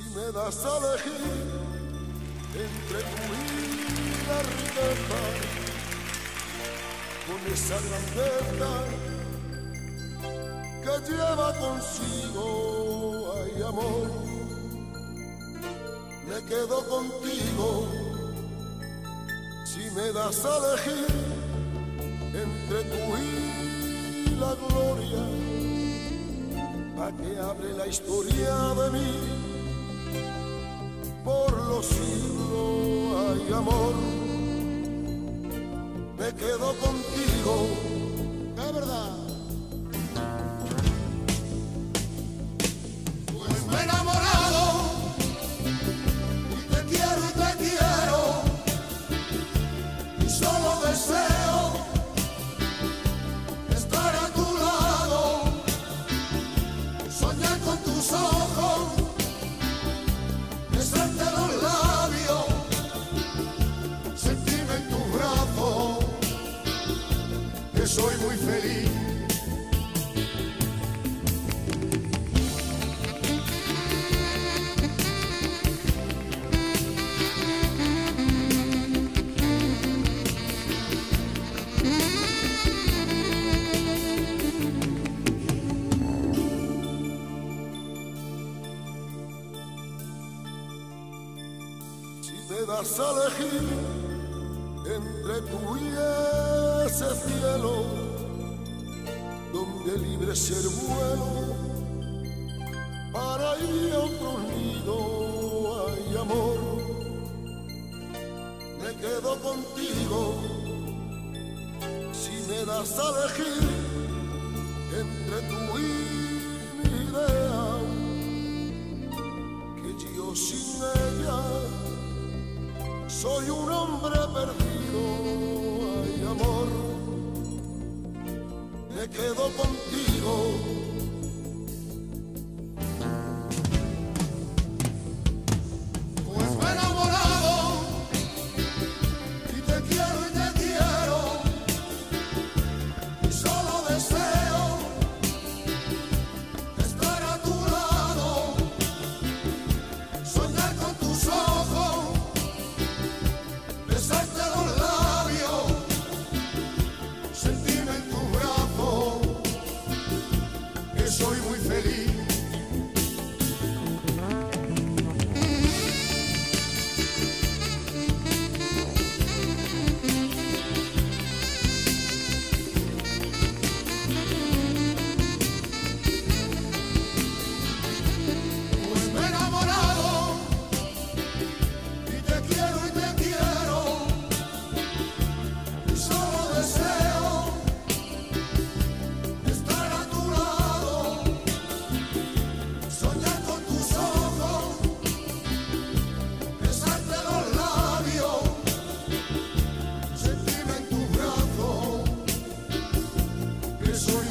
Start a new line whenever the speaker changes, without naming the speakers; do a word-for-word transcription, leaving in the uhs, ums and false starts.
me das a elegir entre tu y la riqueza, con esa grandeza que lleva consigo, ay amor, me quedo contigo. Si me das a elegir entre tu y la gloria, pa' que hable la historia de mí por los siglos, ay amor, me quedo contigo, de verdad.
Pues me he enamorado y te quiero y te quiero y solo deseo estar a tu lado, soñar con tus ojos, besarte los labios, sentirme en tu brazo, que soy muy feliz.
Me das a elegir entre tú y ese cielo donde libre ser vuelo para ir a otro nido, ay amor, me quedo contigo. Si me das a elegir entre tú y mi idea, que yo sin ella soy un hombre perdido, ay amor, me quedo contigo.
Pues me he enamorado y te quiero y te quiero y solo deseo estar a tu lado, soñar con tus ojos, besarte los labios, sentirme en tu brazo, que soy muy feliz. Pues me he enamorado y te quiero y te quiero y solo deseo estar a tu lado, soñar con tus ojos, besarte los labios, sentirme en tu brazo, que soy